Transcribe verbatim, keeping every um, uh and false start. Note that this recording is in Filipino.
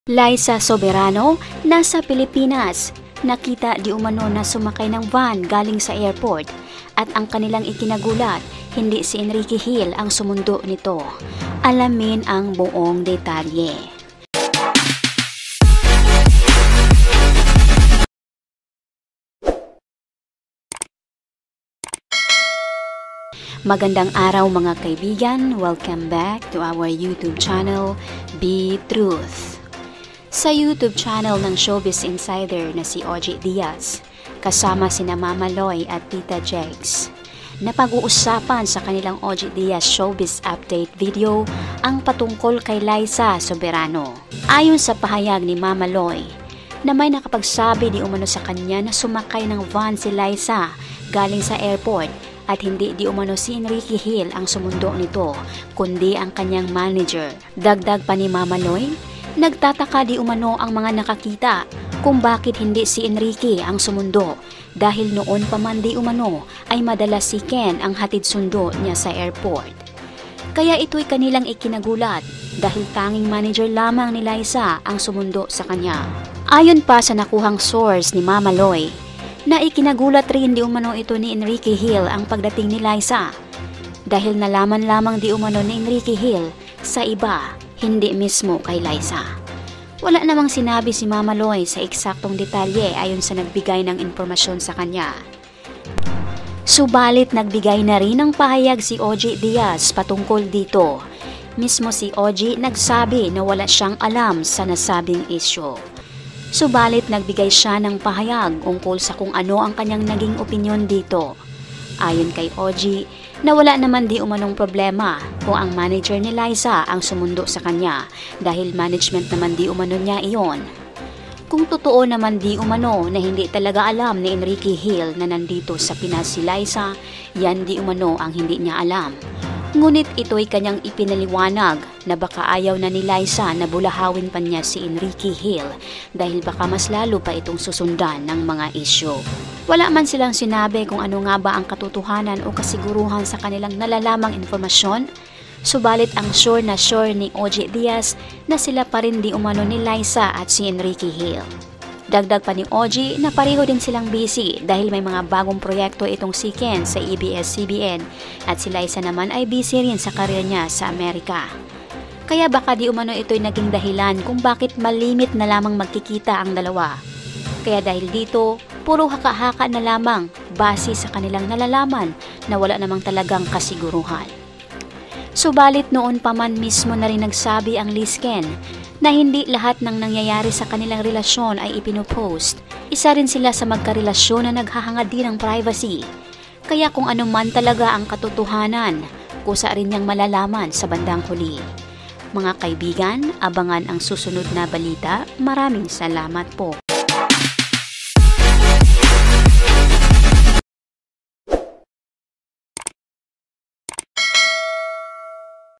Liza Soberano, nasa Pilipinas. Nakita di umano na sumakay ng van galing sa airport at ang kanilang ikinagulat, hindi si Enrique Hill ang sumundo nito. Alamin ang buong detalye. Magandang araw mga kaibigan, welcome back to our YouTube channel, Be Truth. Sa YouTube channel ng Showbiz Insider na si O G Diaz, kasama sina Mama Loy at Tita Jegs, napag-uusapan sa kanilang O G Diaz Showbiz Update video ang patungkol kay Liza Soberano. Ayon sa pahayag ni Mama Loy, na may nakapagsabi di umano sa kanya na sumakay ng van si Liza galing sa airport at hindi di umano si Enrique Hill ang sumundo nito, kundi ang kanyang manager. Dagdag pa ni Mama Loy, nagtataka di umano ang mga nakakita kung bakit hindi si Enrique ang sumundo dahil noon pa man di umano ay madalas si Ken ang hatid sundo niya sa airport. Kaya ito'y kanilang ikinagulat dahil tanging manager lamang ni Liza ang sumundo sa kanya. Ayon pa sa nakuhang source ni Mama Loy, na ikinagulat rin di umano ito ni Enrique Hill ang pagdating ni Liza dahil nalaman lamang di umano ni Enrique Hill sa iba, hindi mismo kay Liza. Wala namang sinabi si Mama Loy sa eksaktong detalye ayon sa nagbigay ng impormasyon sa kanya. Subalit nagbigay na rin ng pahayag si O G Diaz patungkol dito. Mismo si O G nagsabi na wala siyang alam sa nasabing issue. Subalit nagbigay siya ng pahayag ungkol sa kung ano ang kanyang naging opinyon dito. Ayon kay O G, na wala naman di umanong problema kung ang manager ni Liza ang sumundo sa kanya dahil management naman di umano niya iyon. Kung totoo naman di umano na hindi talaga alam ni Enrique Hill na nandito sa Pinas si Liza, yan di umano ang hindi niya alam. Ngunit ito'y kanyang ipinaliwanag na baka ayaw na ni Liza na bulahawin pa niya si Enrique Hill dahil baka mas lalo pa itong susundan ng mga isyu. Wala man silang sinabi kung ano nga ba ang katotohanan o kasiguruhan sa kanilang nalalamang informasyon, subalit ang sure na sure ni O G Diaz na sila pa rin di umano ni Liza at si Enrique Hill. Dagdag pa ni O G na pareho din silang busy dahil may mga bagong proyekto itong si Ken sa A B S C B N at si Liza naman ay busy rin sa karir niya sa Amerika. Kaya baka di umano ito'y naging dahilan kung bakit malimit na lamang magkikita ang dalawa. Kaya dahil dito, puro haka-haka na lamang base sa kanilang nalalaman na wala namang talagang kasiguruhan. Subalit noon pa man mismo na rin nagsabi ang Liz Ken na hindi lahat ng nangyayari sa kanilang relasyon ay ipinopost. Isa rin sila sa magkarelasyon na naghahangad din ng privacy. Kaya kung ano man talaga ang katotohanan, kusa rin niyang malalaman sa bandang huli. Mga kaibigan, abangan ang susunod na balita. Maraming salamat po.